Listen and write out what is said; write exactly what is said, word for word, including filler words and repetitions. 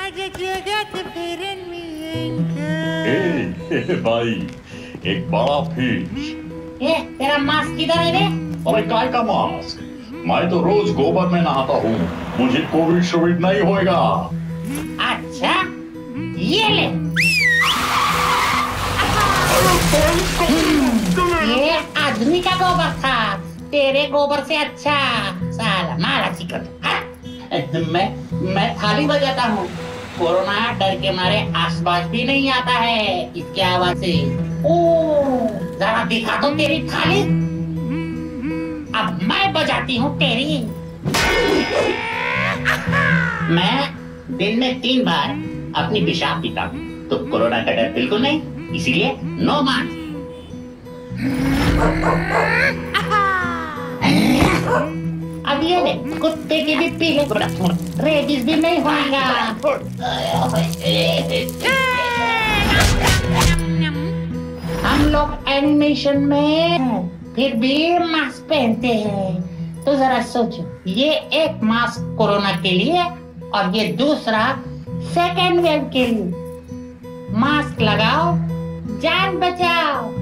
ए, भाई एक बड़ा फिश। ए, तेरा मास्क किधर है रे? अरे काय का मास्क? मैं तो रोज गोबर में नहाता हूँ, मुझे कोविड शोविड नहीं होएगा। अच्छा, ये ले। ये आदमी का गोबर था, तेरे गोबर से अच्छा। साला मारा चिकन। मैं मैं थाली बजाता हूँ, कोरोना डर के मारे आसपास भी नहीं आता है इसके आवाज से। ओ, जरा दिखा दो तेरी थाली। अब मैं बजाती हूँ तेरी। मैं दिन में तीन बार अपनी पेशाब पीता हूँ, तो कोरोना का डर बिल्कुल नहीं, इसीलिए नो मास्क। अब ये ले, कुत्ते की भी पी ले, रेबीज भी नहीं होगा। हम लोग एनिमेशन में फिर भी मास्क पहनते हैं, तो जरा सोचो, ये एक मास्क कोरोना के लिए और ये दूसरा सेकेंड वेव के लिए। मास्क लगाओ, जान बचाओ।